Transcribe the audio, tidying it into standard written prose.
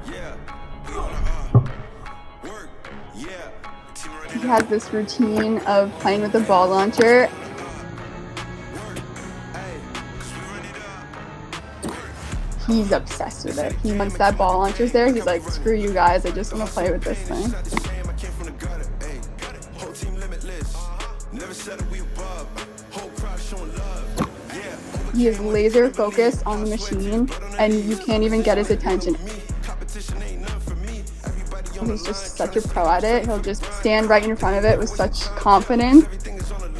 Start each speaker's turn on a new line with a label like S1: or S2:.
S1: He has this routine of playing with the ball launcher. He's obsessed with it. Once that ball launcher's there, he's like, screw you guys, I just want to play with this thing. He is laser focused on the machine, and you can't even get his attention. He's just such a pro at it. He'll just stand right in front of it with such confidence.